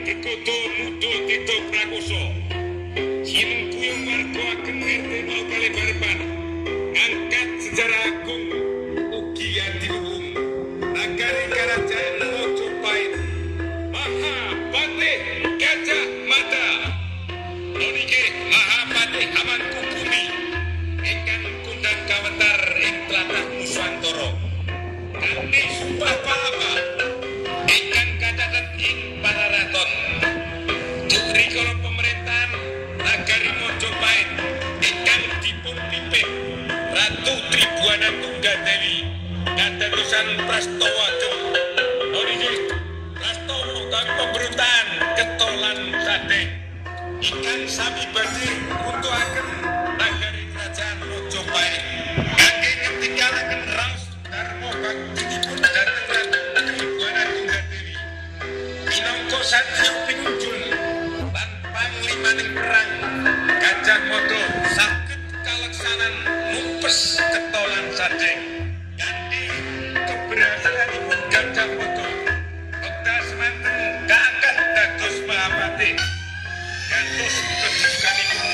Kekoto Mudo Tito Prakoso Sinungkuyung warga ageng RT 0 kali Barban angkat sejarah agung ugi adiluhung nagari Kerajaan Mojopahit Mahapatih Gajah Mada nonike Mahapatih Hamengkubumi ingkang kundang kawentar ing tlatah Nuswantara kanthi sumpah palapa ingkang kadaten ing Pararaton rikala pemerintahan nagari Mojopahit ingkang dipun pimpin Ratu Tribuana Tunggadewi dadosan prastawa ageng nonike prastawa utawi pemberontakan Ketolan Sadeng ingkang sami badhe runtuhaken nagari Kerajaan Mojopahit kangge ketinggalaken raos dharma baktinipun dhateng Ratu Tribuana Tunggadewi minangka satya pinunjul lan panglimaning perang Gajah Mada saged kaleksanan numpes Ketolan Sadeng kanthi keberhasilanipun Gajah Mada wekdal semanten kaangkat dados Mahapatih gantos kedudukanipun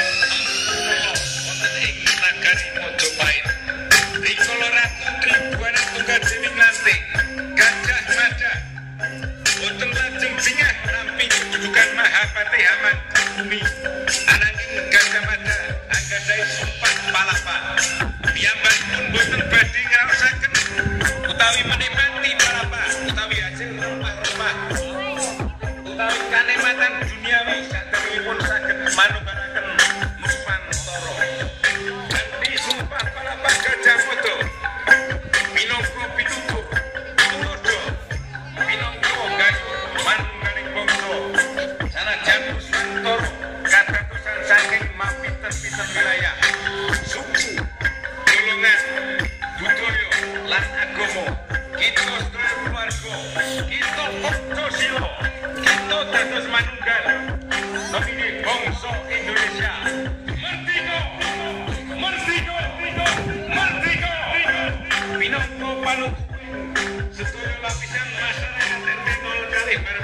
wonten ing nagari Mojopahit rikala Ratu Tribuana Tunggadewi nglantik Gajah Mada boten lajeng singah nampi kedudukan Mahapatih Hamengkubumi ananging Gajah Mada anggadhahi sumpah palapa piyambakipun boten badhe ngraosaken utawi menikmati palapa utawi hasil rumah-rumah utawi kanikmatan duniawi saderengipun saged manunggalaken Nuswantara kanthi sumpah palapa Gajah Mada minangka pitutur tulodo minangka gayuh manunggaling bangsa sanajan Nuswantara kadadosan saking mapinten-pinten wilayah suku golongan budaya lan agama kita sedaya keluarga kita Pancasila kita dados manunggal nami bangsa Indonesia merdeka merdeka merdeka minangka panutup sedaya lapisan masyarakat RT 0 kali